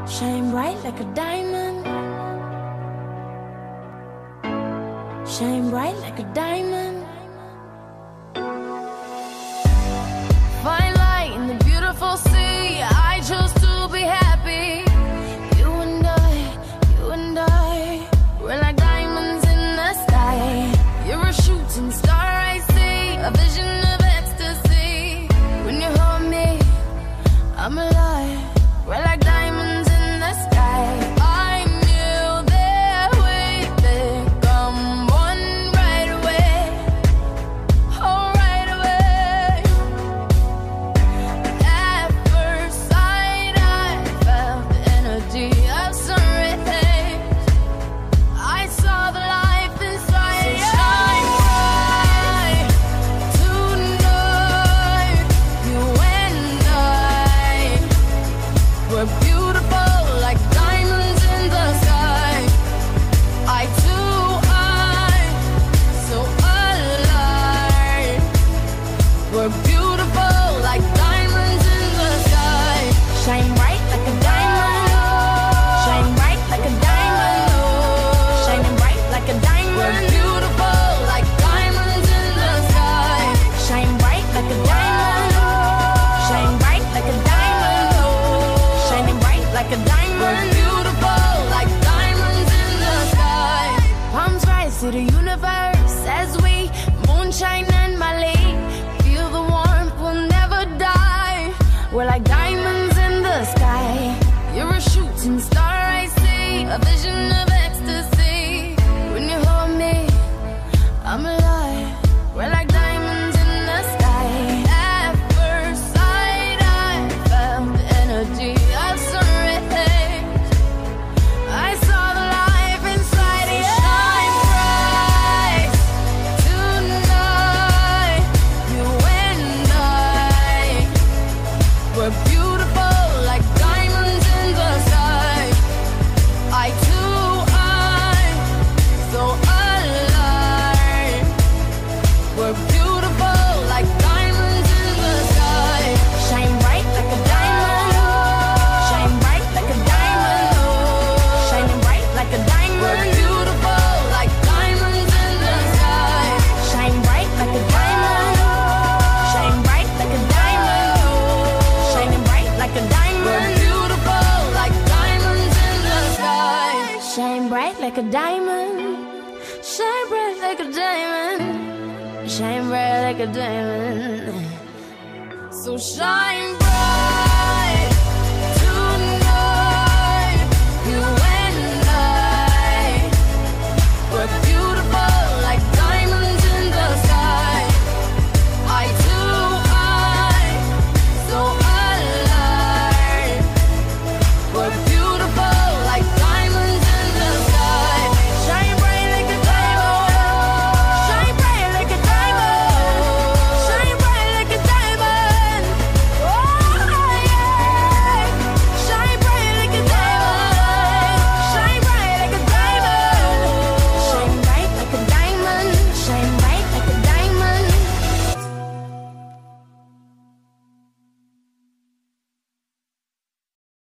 Shine bright like a diamond. Shine bright like a diamond. Find light in the beautiful sea. I chose to be happy. You and I, we're like diamonds in the sky. You're a shooting star, I see, a vision of ecstasy. When you hold me, I'm alive. We're like diamonds in the sky. I knew that we'd become one right away. Oh, right away. At first sight, I felt the energy of sun rays. I saw the life inside you. Shine bright tonight. You and I, we're beautiful like diamonds in the sky. Eye to eye, so alive. We're beautiful like diamonds in the sky. Shine bright like a diamond. Shine bright like a diamond. Shining bright like a diamond. We're beautiful like diamonds in the sky. Shine bright like a diamond. Shine bright like a diamond. Shining bright like a diamond. We're beautiful like diamonds in the sky. Palms rise to the universe as we moonshine and Mali. Feel the warmth, we'll never die. We're like diamonds in the sky. You're a shooting star, I see, a vision of ecstasy. When you hold me, I'm alive. We're like diamonds in the sky. At first sight, I felt the energy of sun rays. I saw the life inside you. Shine bright tonight. You and I, we're beautiful like diamonds in the sky. Eye to eye, so alive. We're beautiful like diamonds in the sky. Shine bright like a diamond. Shine bright like a diamond. Shining bright like a diamond. We're beautiful like diamonds in the sky. Shine bright like a diamond. Shine bright like a diamond. Shining bright like a diamond. We're beautiful like diamonds in the sky. Shine bright like a diamond. Shine bright like a diamond. Shine bright like a diamond. So shine bright.